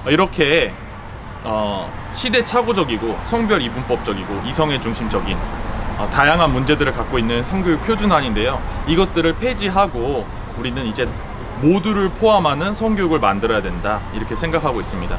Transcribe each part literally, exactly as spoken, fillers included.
이렇게 어, 시대착오적이고 성별 이분법적이고 이성애 중심적인 어, 다양한 문제들을 갖고 있는 성교육 표준안인데요. 이것들을 폐지하고 우리는 이제 모두를 포함하는 성교육을 만들어야 된다, 이렇게 생각하고 있습니다.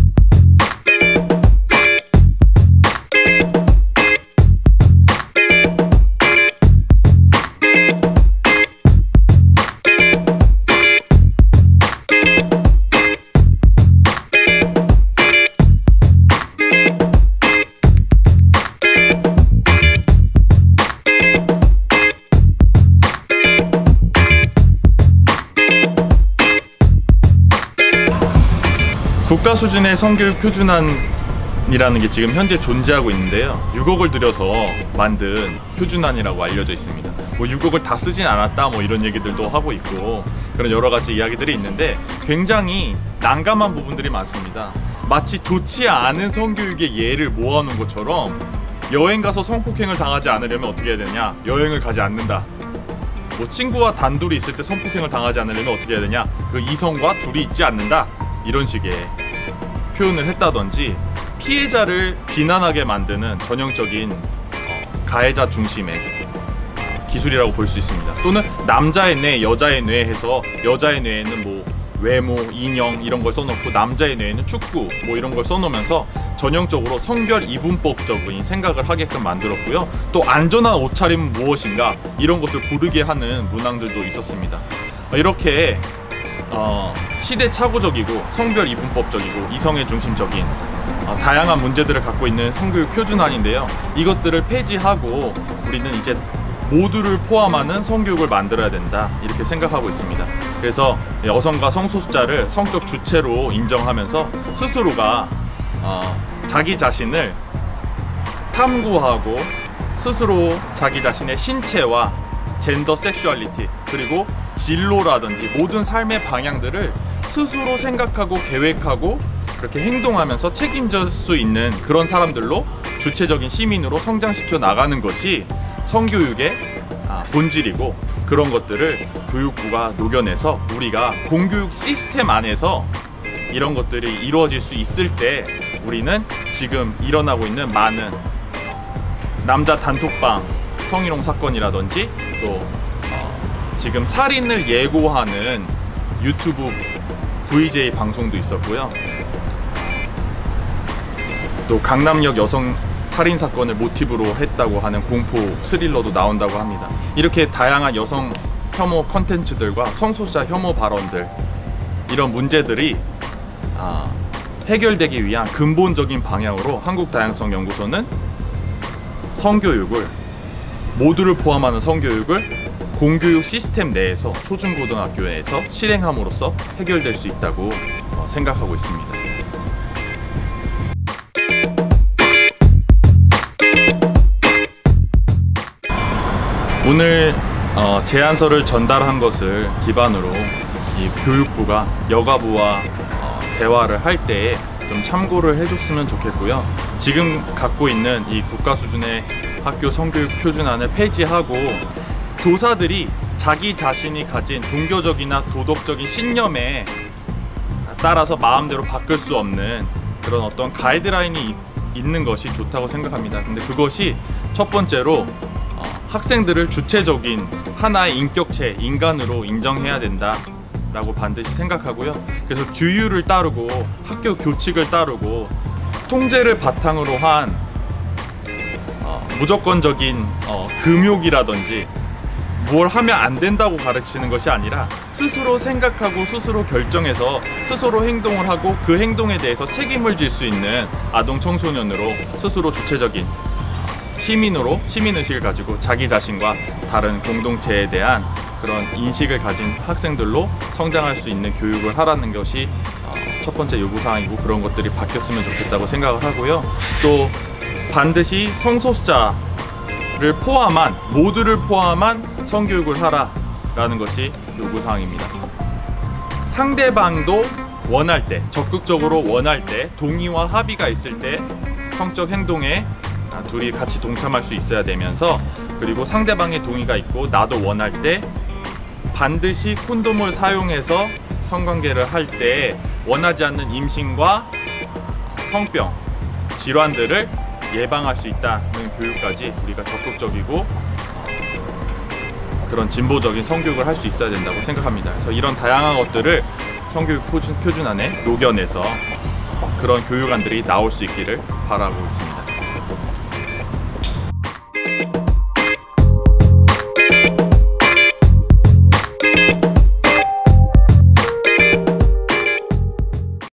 국가 수준의 성교육 표준안이라는 게 지금 현재 존재하고 있는데요. 육억을 들여서 만든 표준안이라고 알려져 있습니다. 뭐 육억을 다 쓰진 않았다 뭐 이런 얘기들도 하고 있고 그런 여러 가지 이야기들이 있는데 굉장히 난감한 부분들이 많습니다. 마치 좋지 않은 성교육의 예를 모아놓은 것처럼 여행 가서 성폭행을 당하지 않으려면 어떻게 해야 되냐? 여행을 가지 않는다. 뭐 친구와 단둘이 있을 때 성폭행을 당하지 않으려면 어떻게 해야 되냐? 그 이성과 둘이 있지 않는다. 이런 식의 표현을 했다든지 피해자를 비난하게 만드는 전형적인 어, 가해자 중심의 기술이라고 볼 수 있습니다. 또는 남자의 뇌, 여자의 뇌 해서 여자의 뇌에는 뭐 외모, 인형 이런 걸 써놓고 남자의 뇌에는 축구 뭐 이런 걸 써놓으면서 전형적으로 성별 이분법적인 생각을 하게끔 만들었고요. 또 안전한 옷차림은 무엇인가 이런 것을 고르게 하는 문항들도 있었습니다. 이렇게 어, 시대착오적이고 성별 이분법적이고 이성애 중심적인 어, 다양한 문제들을 갖고 있는 성교육 표준안인데요. 이것들을 폐지하고 우리는 이제 모두를 포함하는 성교육을 만들어야 된다, 이렇게 생각하고 있습니다. 그래서 여성과 성소수자를 성적 주체로 인정하면서 스스로가 어, 자기 자신을 탐구하고 스스로 자기 자신의 신체와 젠더 섹슈얼리티 그리고 진로라든지 모든 삶의 방향들을 스스로 생각하고 계획하고 그렇게 행동하면서 책임질 수 있는 그런 사람들로 주체적인 시민으로 성장시켜 나가는 것이 성교육의 본질이고, 그런 것들을 교육부가 녹여내서 우리가 공교육 시스템 안에서 이런 것들이 이루어질 수 있을 때 우리는 지금 일어나고 있는 많은 남자 단톡방 성희롱 사건이라든지 또 지금 살인을 예고하는 유튜브 브이제이 방송도 있었고요. 또 강남역 여성 살인 사건을 모티브로 했다고 하는 공포 스릴러도 나온다고 합니다. 이렇게 다양한 여성 혐오 컨텐츠들과 성소수자 혐오 발언들, 이런 문제들이 아, 해결되기 위한 근본적인 방향으로 한국다양성연구소는 성교육을, 모두를 포함하는 성교육을 공교육 시스템 내에서 초중고등학교에서 실행함으로써 해결될 수 있다고 생각하고 있습니다. 오늘 어, 제안서를 전달한 것을 기반으로 이 교육부가 여가부와 어, 대화를 할 때에 좀 참고를 해줬으면 좋겠고요. 지금 갖고 있는 이 국가 수준의 학교 성교육 표준안을 폐지하고 교사들이 자기 자신이 가진 종교적이나 도덕적인 신념에 따라서 마음대로 바꿀 수 없는 그런 어떤 가이드라인이 있는 것이 좋다고 생각합니다. 근데 그것이 첫 번째로 어, 학생들을 주체적인 하나의 인격체, 인간으로 인정해야 된다 라고 반드시 생각하고요. 그래서 규율을 따르고 학교 교칙을 따르고 통제를 바탕으로 한 어, 무조건적인 어, 금욕이라든지 뭘 하면 안 된다고 가르치는 것이 아니라 스스로 생각하고 스스로 결정해서 스스로 행동을 하고 그 행동에 대해서 책임을 질 수 있는 아동 청소년으로 스스로 주체적인 시민으로 시민의식을 가지고 자기 자신과 다른 공동체에 대한 그런 인식을 가진 학생들로 성장할 수 있는 교육을 하라는 것이 첫 번째 요구사항이고, 그런 것들이 바뀌었으면 좋겠다고 생각을 하고요. 또 반드시 성소수자를 포함한, 모두를 포함한 성교육을 하라라는 것이 요구사항입니다. 상대방도 원할 때, 적극적으로 원할 때, 동의와 합의가 있을 때 성적 행동에 둘이 같이 동참할 수 있어야 되면서, 그리고 상대방의 동의가 있고 나도 원할 때 반드시 콘돔을 사용해서 성관계를 할 때 원하지 않는 임신과 성병, 질환들을 예방할 수 있다는 교육까지 우리가 적극적이고 그런 진보적인 성교육을 할 수 있어야 된다고 생각합니다. 그래서 이런 다양한 것들을 성교육 표준, 표준안에 녹여내서 그런 교육안들이 나올 수 있기를 바라고 있습니다.